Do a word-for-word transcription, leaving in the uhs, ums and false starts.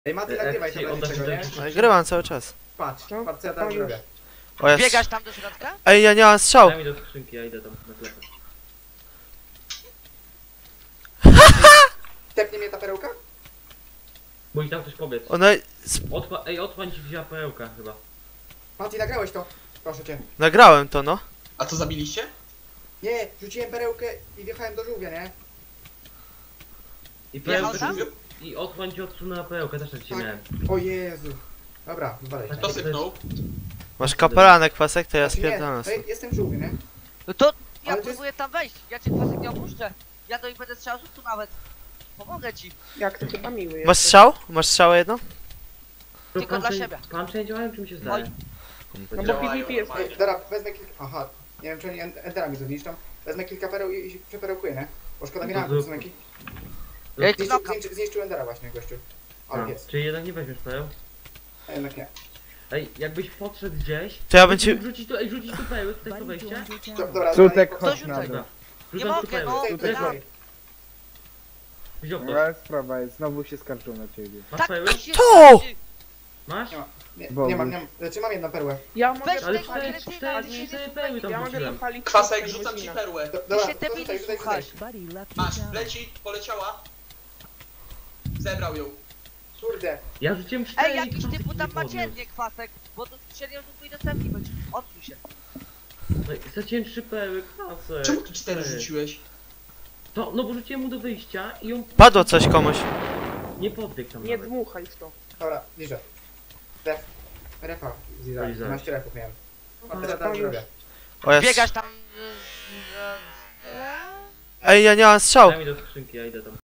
Ej, Maty, nagrywaj to Akcji, będzie oddać czego, nie? do- Nagrywam cały czas. Patrz, No, patrz co ja to tam już. zrobię. O, ja Biegasz tam do środka? Ej, ja nie mam strzał. Daj mi do skrzynki, ja idę tam na klepę. Tepnie mnie ta perełka? Mój tam ktoś pobiec. Ona... Otwa Ej, otwań ci wzięła perełka chyba. Maty, nagrałeś to? Proszę cię. Nagrałem to, no. A to zabiliście? Nie, rzuciłem perełkę i wjechałem do żółwia, nie? I Wjechał perełkę tam? I otwań ci odsunęła perełkę, też tak ci Tak. miałem. O Jezu. Dobra, dalej. Kto sypnął? Masz kapelanek, kwasek, to ja Znaczy nie, spierdalam to stąd. jestem w żółwiu, nie? No to ja Ale to próbuję tam wejść. Ja cię kwasek nie opuszczę. Ja to i będę strzał tu nawet. Pomogę ci. Jak ty chyba miły Masz jesteś. strzał? Masz strzałę jedno? Tylko Pan dla czy- siebie. Pan czy nie działają, czy mi się zdaje? No bo Działają PvP jest. normalnie. Ej, dobra, wezmę kilka... Aha, nie wiem czy oni en- enterami zniszczą. Wezmę kilka pereł i, i przeperełkuję, nie? Bo szkoda mi No na to- cemeki. Ja ich Zniszczył, knokam. zniszczył, zniszczył endera właśnie, gościu. Ale A, jest. czyli jednak nie weźmiesz pereł? A jednak nie. Ej, jakbyś podszedł gdzieś... To ja bym ci... Wrzucić tu, ej, wrzucić tu pereł, tutaj to wejście? Do, dobra, Sutek, dobra, chodź na dół. Dobra. Nie Rzucam tu mogę, pereł. no. Tutaj, tutaj, Ja- tutaj. Wziął to. Dobra, sprawa jest, znowu się skarczą na ciebie. Masz Tak pereły? to się To! skończy. Masz? Nie ma. Nie, Bogu. nie mam, nie mam. Znaczy mam jedną perłę. Ja mogę Weź Ale tej cztery, kretyna, cztery, ty się cztery nie pereły tam Ja mogę wrzuciłem. dopalić Kwasek, kilka rzucam ci godzin. perłę. Do, Ty dobra, się to debili tutaj, tutaj, słuchasz. tutaj. Masz, leci, poleciała. Zebrał ją. Kurde. Ja rzuciłem cztery Ej, i jakiś kwasek typu nie tam podniósł. maciernie kwasek. Bo to strzeliłem do twojej dostępki będzie. Odsuń się. Ej, straciłem trzy pereły, kwasek. Czemu ty cztery rzuciłeś? To, no bo rzuciłem mu do wyjścia i ją Padło coś komuś. nie podbiegł tam Nie nawet. dmuchaj w to. Dobra, bliżej. Ref. Refa. Zizar. Lizać. dwanaście refów miałem. A teraz to tam już. zrobię. O, ja... Biegasz tam... y, y, y, Ej, ja nie mam strzał. Daj mi do skrzynki, ja idę tam.